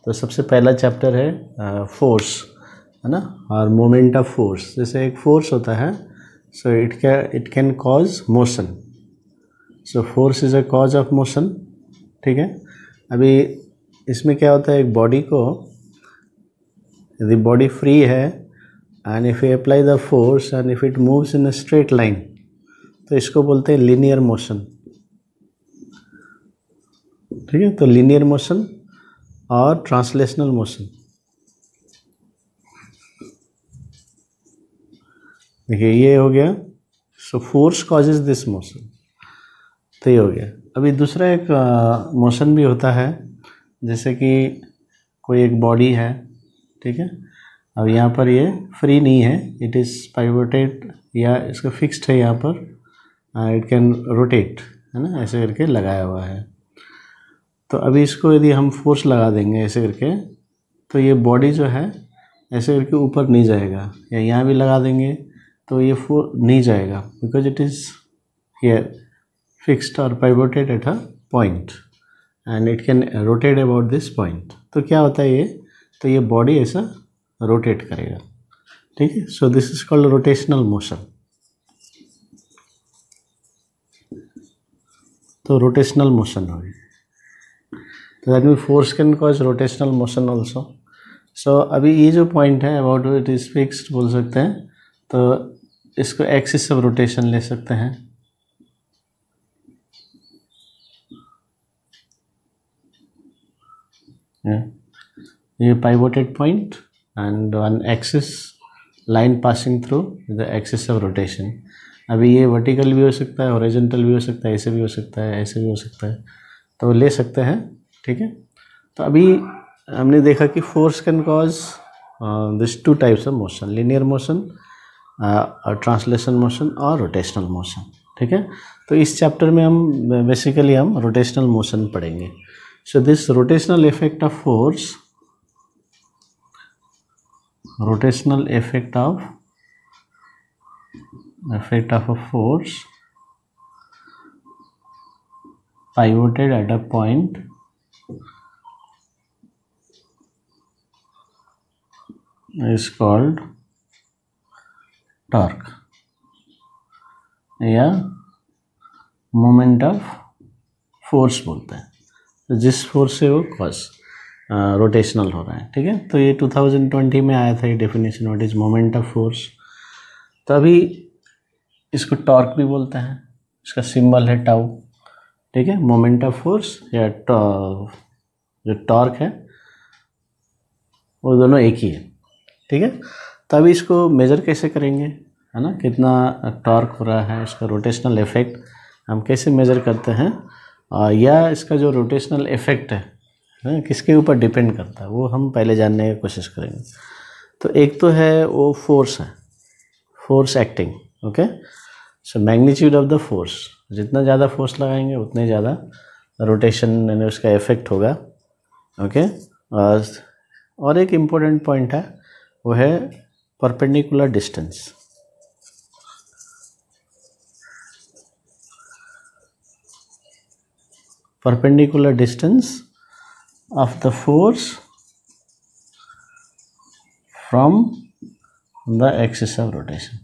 तो सबसे पहला चैप्टर है फोर्स, है ना, और मोमेंट ऑफ फोर्स। जैसे एक फोर्स होता है, so it can cause motion, so force is a cause of motion. ठीक है, अभी इसमें क्या होता है, एक बॉडी को, यदि बॉडी फ्री है and if you apply the force and if it moves in a straight line, तो इसको बोलते हैं लीनियर मोशन। ठीक है, तो लीनियर मोशन और ट्रांसलेशनल मोशन। देखिए ये हो गया, so force causes this motion, तो ये हो गया। अभी दूसरा एक मोशन भी होता है, जैसे कि कोई एक बॉडी है, ठीक है, अब यहाँ पर ये फ्री नहीं है, इट इज़ पाइवोटेड या इसका फिक्स्ड है यहाँ पर, इट कैन रोटेट, है ना, ऐसे करके लगाया हुआ है। तो अभी इसको यदि हम फोर्स लगा देंगे ऐसे करके, तो ये बॉडी जो है ऐसे करके ऊपर नहीं जाएगा, या यहाँ भी लगा देंगे तो ये नहीं जाएगा, because it is here fixed और pivoted at a point and it can rotate about this point. तो क्या होता है ये, तो ये बॉडी ऐसा रोटेट करेगा। ठीक है, so this is called rotational motion. तो रोटेशनल मोशन हो गई, तो that mean force can cause rotational motion also. So अभी ये जो पॉइंट है अबाउट इट इज फिक्स्ड बोल सकते हैं, तो इसको एक्सिस ऑफ रोटेशन ले सकते हैं। ये pivoted point and one axis line passing through the axis of rotation. अभी ये वर्टिकल भी हो सकता है, हॉरिजॉन्टल भी हो सकता है, ऐसे भी हो सकता है, ऐसे भी हो सकता है, तो ले सकते हैं। ठीक है, तो अभी हमने देखा कि force can cause this two types of motion, linear motion, translation motion और रोटेशनल मोशन। ठीक है, तो इस चैप्टर में हम बेसिकली हम रोटेशनल मोशन पढ़ेंगे। So this rotational effect of force, rotational effect of a force pivoted at a point is called torque या मोमेंट ऑफ फोर्स बोलते हैं। तो जिस फोर्स से वो कॉज रोटेशनल हो रहा है। ठीक है, तो ये 2020 में आया था ये definition, what is moment of force. तो अभी इसको टॉर्क भी बोलते हैं, इसका सिंबल है टाउ। ठीक है, मोमेंट ऑफ फोर्स या जो टॉर्क है वो दोनों एक ही है। ठीक है, तो अभी इसको मेजर कैसे करेंगे, है ना, कितना टॉर्क हो रहा है, इसका रोटेशनल इफेक्ट हम कैसे मेजर करते हैं, या इसका जो रोटेशनल इफेक्ट है किसके ऊपर डिपेंड करता है, वो हम पहले जानने की कोशिश करेंगे। तो एक तो है वो फोर्स है, force acting. Okay, so magnitude of the force, जितना ज़्यादा फोर्स लगाएंगे उतने ज़्यादा रोटेशन यानी उसका इफेक्ट होगा। ओके, और एक इम्पोर्टेंट पॉइंट है वो है perpendicular distance. Perpendicular distance of the force from the axis of rotation।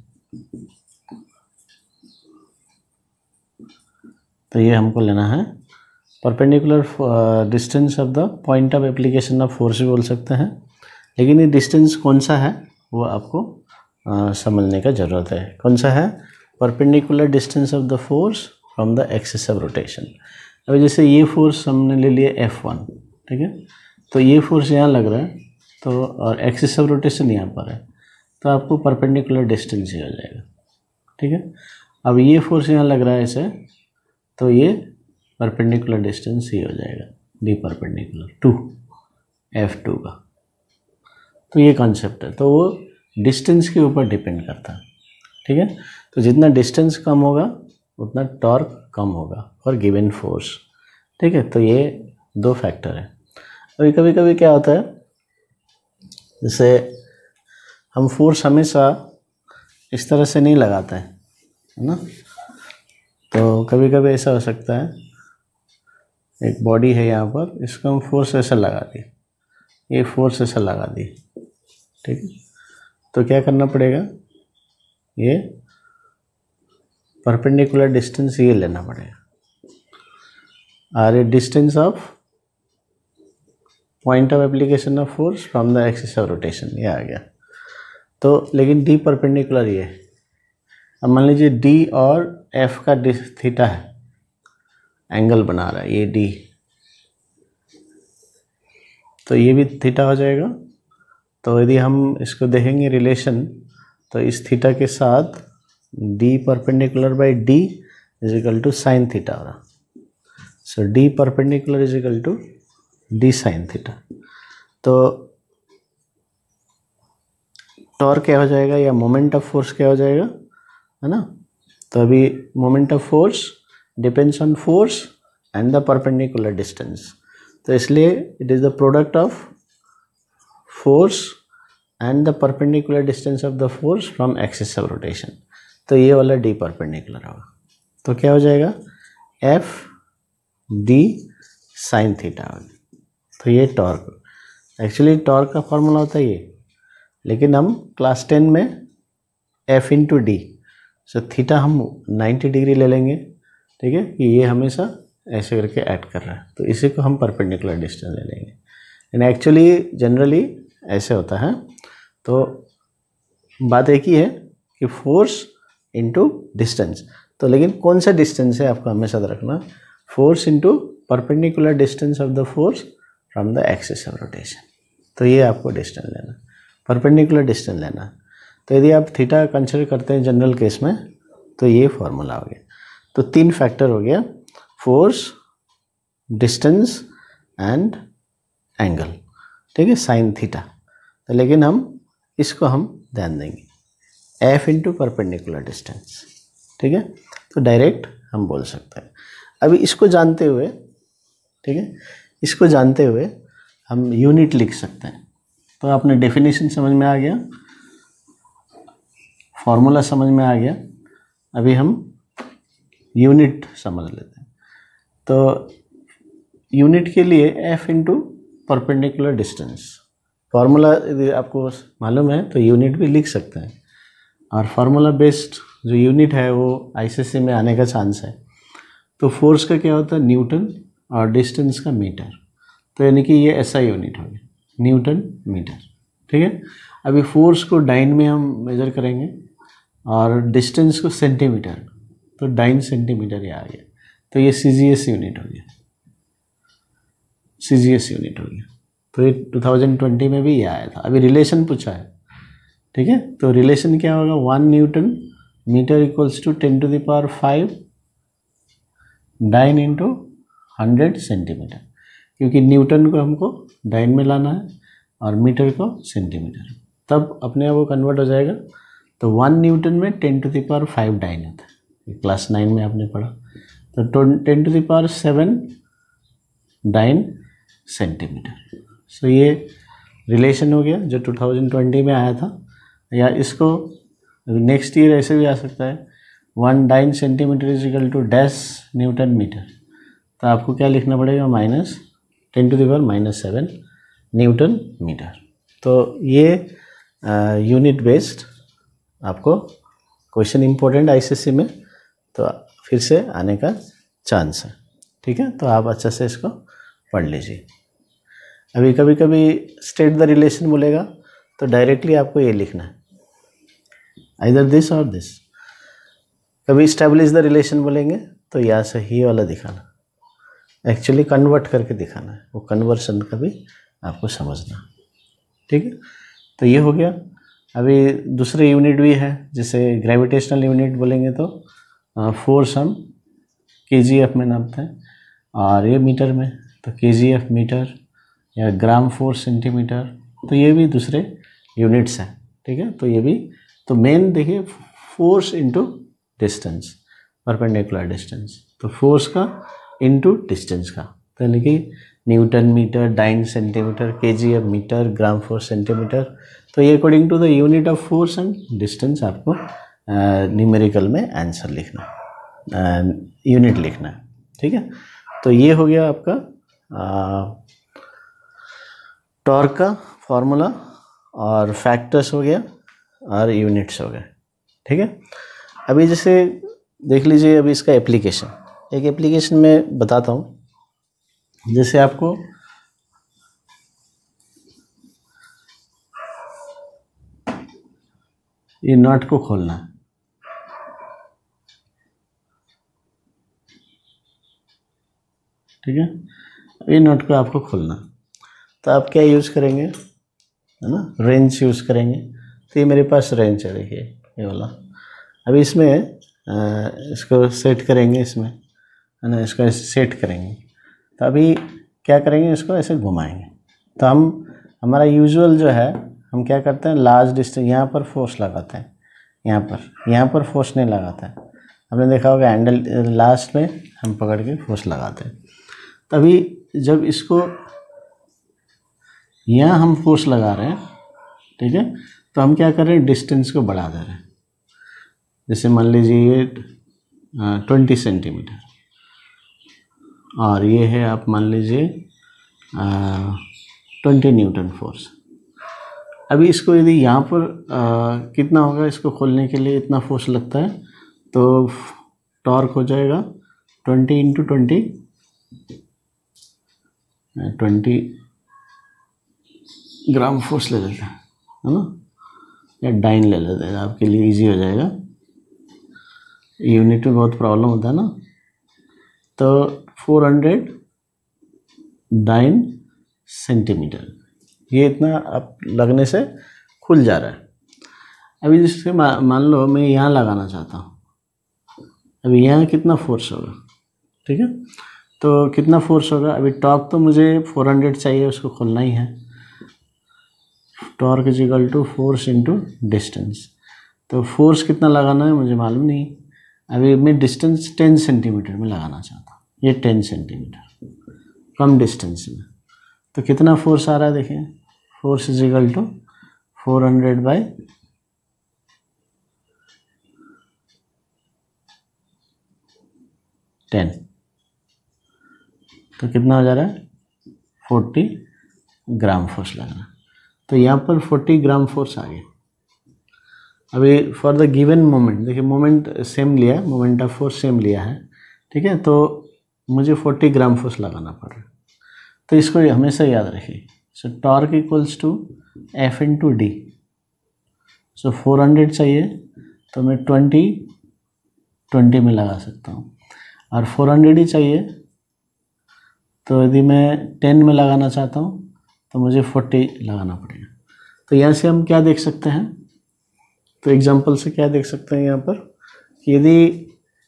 तो ये हमको लेना है perpendicular distance of the point of application of force भी बोल सकते हैं, लेकिन ये डिस्टेंस कौन सा है वो आपको समझने का ज़रूरत है। कौन सा है, perpendicular distance of the force from the axis of rotation. अभी जैसे ये फोर्स हमने ले लिया F1, ठीक है, तो ये फोर्स यहाँ लग रहा है, तो और एक्सिस ऑफ रोटेशन यहाँ पर है, तो आपको परपेंडिकुलर डिस्टेंस ही हो जाएगा। ठीक है, अब ये फोर्स यहाँ लग रहा है ऐसे, तो ये परपेंडिकुलर डिस्टेंस ही हो जाएगा, डी परपेंडिकुलर टू F2 का। तो ये कॉन्सेप्ट है, तो वो डिस्टेंस के ऊपर डिपेंड करता है। ठीक है, तो जितना डिस्टेंस कम होगा उतना टॉर्क कम होगा फॉर गिवन फोर्स। ठीक है, तो ये दो फैक्टर है। अभी कभी कभी क्या होता है, जैसे हम फोर्स हमेशा इस तरह से नहीं लगाते हैं, है ना, तो कभी कभी ऐसा हो सकता है एक बॉडी है यहाँ पर, इसको हम फोर्स ऐसा लगा दिए, ये फोर्स ऐसा लगा दी, ठीक है। तो क्या करना पड़ेगा, ये परपेंडिकुलर डिस्टेंस ये लेना पड़ेगा, और ये distance of point of application of force from the axis of rotation, ये आ गया। तो लेकिन डी परपेंडिकुलर ये है। अब मान लीजिए डी और एफ का थीटा है, एंगल बना रहा है ये डी, तो ये भी थीटा हो जाएगा। तो यदि हम इसको देखेंगे रिलेशन, तो इस थीटा के साथ d perpendicular by d is equal to sine theta हो रहा। So d perpendicular is equal to d sine theta. तो टॉर्क क्या हो जाएगा, या मोमेंट ऑफ फोर्स क्या हो जाएगा, है ना। तो अभी moment of force depends on force and the perpendicular distance, तो इसलिए it is the product of force and the perpendicular distance of the force from axis of rotation. तो ये वाला डी परपेंडिकुलर होगा। तो क्या हो जाएगा, एफ डी साइन थीटा होगा। तो ये टॉर्क, एक्चुअली टॉर्क का फॉर्मूला होता है ये, लेकिन हम क्लास 10 में F into D, so theta हम 90 डिग्री ले लेंगे, ठीक है, कि ये हमेशा ऐसे करके ऐड कर रहा है, तो इसी को हम परपेंडिकुलर डिस्टेंस ले लेंगे। एंड एक्चुअली जनरली ऐसे होता है। तो बात एक ही है कि फोर्स इंटू डिस्टेंस, तो लेकिन कौन सा डिस्टेंस है आपको हमेशा याद रखना, force into perpendicular distance of the force from the axis of rotation. तो ये आपको डिस्टेंस लेना, परपेंडिकुलर डिस्टेंस लेना। तो यदि आप थीटा कंसिडर करते हैं जनरल केस में, तो ये फॉर्मूला हो गया। तो 3 फैक्टर हो गया, फोर्स, डिस्टेंस एंड एंगल, ठीक है, साइन थीटा। तो लेकिन इसको हम ध्यान देंगे, एफ इंटू परपेंडिकुलर डिस्टेंस, ठीक है। तो डायरेक्ट हम बोल सकते हैं। अभी इसको जानते हुए, ठीक है, इसको जानते हुए हम यूनिट लिख सकते हैं। तो आपने डेफिनेशन समझ में आ गया, फॉर्मूला समझ में आ गया, अभी हम यूनिट समझ लेते हैं। तो यूनिट के लिए F into perpendicular distance, formula यदि आपको मालूम है तो यूनिट भी लिख सकते हैं, और फार्मूला बेस्ड जो यूनिट है वो आईसीएसई में आने का चांस है। तो फोर्स का क्या होता है, न्यूटन, और डिस्टेंस का मीटर। तो यानी कि ये ऐसा यूनिट हो गया, न्यूटन मीटर, ठीक है। अभी फोर्स को डाइन में हम मेजर करेंगे और डिस्टेंस को सेंटीमीटर, तो डाइन सेंटीमीटर ये आ गया। तो ये सीजीएस यूनिट हो गया, सीजीएस यूनिट हो गया। तो ये 2020 में भी ये आया था। अभी रिलेशन पूछा है, ठीक है। तो रिलेशन क्या होगा, 1 newton metre equals to 10⁵ dyne into 100 centimetre, क्योंकि न्यूटन को हमको डाइन में लाना है और मीटर को सेंटीमीटर, तब अपने आप वो कन्वर्ट हो जाएगा। तो 1 न्यूटन में 10⁵ डाइन होता है, क्लास 9 में आपने पढ़ा। तो 10⁷ डाइन सेंटीमीटर। सो ये रिलेशन हो गया जो 2020 में आया था, या इसको नेक्स्ट ईयर ऐसे भी आ सकता है, 1 dyne centimetre is equal to dash newton metre. तो आपको क्या लिखना पड़ेगा, -10⁻⁻7 न्यूटन मीटर। तो ये यूनिट बेस्ड आपको क्वेश्चन इम्पोर्टेंट आईसीएसई में, तो फिर से आने का चांस है, ठीक है। तो आप अच्छा से इसको पढ़ लीजिए। अभी कभी कभी स्टेट द रिलेशन बोलेगा तो डायरेक्टली आपको ये लिखना है, आइदर दिस और दिस। कभी स्टैब्लिश द रिलेशन बोलेंगे तो यहाँ से ही वाला दिखाना, एक्चुअली कन्वर्ट करके दिखाना है, वो कन्वर्शन का भी आपको समझना, ठीक है। तो ये हो गया। अभी दूसरे यूनिट भी है, जैसे ग्रेविटेशनल यूनिट बोलेंगे तो फोर्स हम केजीएफ में नापते हैं, और ये मीटर में तो केजीएफ मीटर, या ग्राम फोर्स सेंटीमीटर। तो ये भी दूसरे यूनिट्स हैं, ठीक है। तो ये भी, तो मेन देखिए force into distance, perpendicular distance, तो फोर्स का इंटू डिस्टेंस का, तो यानी कि newton metre, dyne centimetre, KGF metre, gram force centimetre. तो ये according to the unit of force and distance आपको न्यूमेरिकल में आंसर लिखना है, यूनिट लिखना है, ठीक है। तो ये हो गया आपका टॉर्क का फॉर्मूला और फैक्टर्स हो गया और यूनिट्स हो गए, ठीक है। अभी जैसे देख लीजिए, अभी इसका एप्लीकेशन, एक एप्लीकेशन में बताता हूँ। जैसे आपको ये नट को खोलना है, ठीक है। ये नट को आपको खोलना है, तो आप क्या यूज़ करेंगे, है ना, रेंच यूज़ करेंगे। तो ये मेरे पास रेंच है, देखिए ये वाला। अभी इसमें इसको सेट करेंगे, इसमें, है ना, इसको ऐसे सेट करेंगे। तो अभी क्या करेंगे, इसको ऐसे घुमाएंगे। तो हमारा यूजुअल जो है, हम क्या करते हैं, लार्ज डिस्टेंस यहाँ पर फोर्स लगाते हैं, यहाँ पर फोर्स नहीं लगाता है। हमने देखा होगा हैंडल लास्ट में हम पकड़ के फोर्स लगाते हैं। तभी जब इसको यहाँ हम फोर्स लगा रहे हैं, ठीक है, तो हम क्या कर रहे हैं, डिस्टेंस को बढ़ा दे रहे हैं। जैसे मान लीजिए 20 सेंटीमीटर, और ये है, आप मान लीजिए 20 न्यूटन फोर्स। अभी इसको यदि यहाँ पर कितना होगा, इसको खोलने के लिए इतना फोर्स लगता है, तो टॉर्क हो जाएगा 20 × 20 ग्राम फोर्स ले लेते हैं, है ना, या डाइन ले लेते हैं, आपके लिए इजी हो जाएगा। यूनिट में बहुत प्रॉब्लम होता है ना। तो 400 डाइन सेंटीमीटर, ये इतना आप लगने से खुल जा रहा है। अभी जैसे मान लो मैं यहाँ लगाना चाहता हूँ, अभी यहाँ कितना फोर्स होगा, ठीक है। तो कितना फोर्स होगा, अभी टॉर्क तो मुझे 400 चाहिए, उसको खोलना ही है। Torque is equal to force into distance. तो फोर्स कितना लगाना है मुझे मालूम नहीं। अभी मैं डिस्टेंस 10 सेंटीमीटर में लगाना चाहता हूँ, ये 10 सेंटीमीटर कम डिस्टेंस में। तो कितना फोर्स आ रहा है, देखिए, फोर्स इज इक्वल टू 400/10। तो कितना हो जा रहा है, 40 ग्राम फोर्स लग रहा है। तो यहाँ पर 40 ग्राम फोर्स आ गया। अभी फॉर द गिवन मोमेंट, देखिए मोमेंट सेम लिया है, मोमेंट ऑफ फोर्स सेम लिया है, ठीक है। तो मुझे 40 ग्राम फोर्स लगाना पड़ रहा है। तो इसको हमेशा याद रखिए। So torque equals to F × D। So 400 चाहिए तो मैं 20 में लगा सकता हूँ, और 400 ही चाहिए तो यदि मैं 10 में लगाना चाहता हूँ तो मुझे 40 लगाना पड़ेगा। तो यहाँ से हम क्या देख सकते हैं, तो एग्जांपल से क्या देख सकते हैं यहाँ पर, कि यदि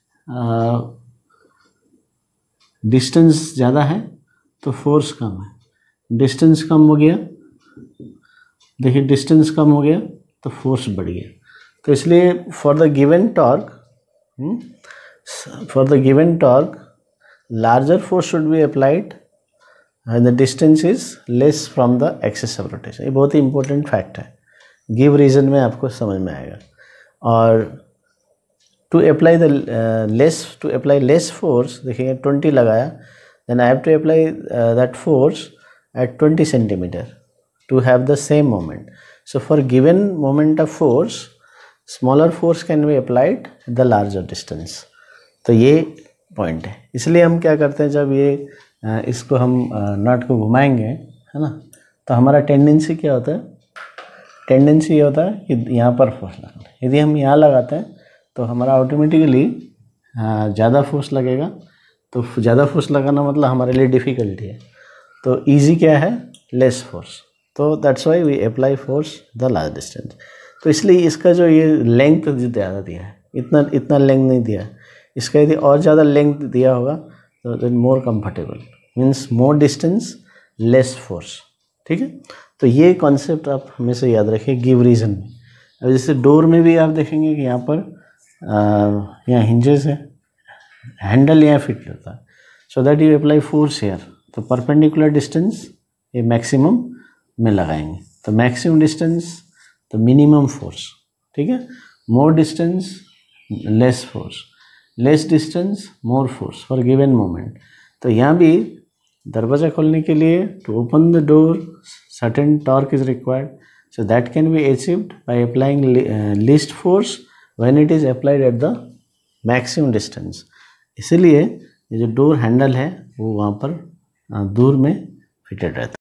डिस्टेंस ज़्यादा है तो फोर्स कम है, डिस्टेंस कम हो गया, देखिए डिस्टेंस कम हो गया तो फोर्स बढ़ गया। तो इसलिए for the given torque larger force should be applied and the distance is less from the axis of rotation। ये बहुत ही important fact है, give reason में आपको समझ में आएगा। और to apply less force, देखिए 20 लगाया, then I have to apply that force at 20 centimeter to have the same moment। So for given moment of force, smaller force can be applied at the larger distance। तो ये point है। इसलिए हम क्या करते हैं, जब ये इसको हम नट को घुमाएंगे, है ना, तो हमारा टेंडेंसी क्या होता है, टेंडेंसी ये होता है कि यहाँ पर फोर्स लगाना है। यदि हम यहाँ लगाते हैं तो हमारा ऑटोमेटिकली ज़्यादा फोर्स लगेगा। तो ज़्यादा फोर्स लगाना मतलब हमारे लिए डिफ़िकल्टी है। तो इजी क्या है, लेस फोर्स। तो that's why we apply force the large distance. तो इसलिए इसका जो ये लेंथ ज़्यादा दिया है, इतना लेंथ नहीं दिया। इसका यदि और ज़्यादा लेंथ दिया होगा तो then more comfortable, means more distance less force, ठीक है। तो ये कॉन्सेप्ट आप हमेशा याद रखिए गिव रीजन में। अब जैसे डोर में भी आप देखेंगे कि यहाँ पर यहाँ हिंजेस है, हैंडल यहाँ फिट होता है, so that you apply force here. तो परपेंडिकुलर डिस्टेंस ये मैक्सिमम में लगाएंगे, तो मैक्सिमम डिस्टेंस तो मिनिमम फोर्स, ठीक है। More distance less force, less distance more force for given moment. तो यहाँ भी दरवाज़ा खोलने के लिए to open the door certain torque is required. So that can be achieved by applying least force when it is applied at the maximum distance. इसलिए ये जो डोर हैंडल है वो वहाँ पर दूर में फिटेड रहता है.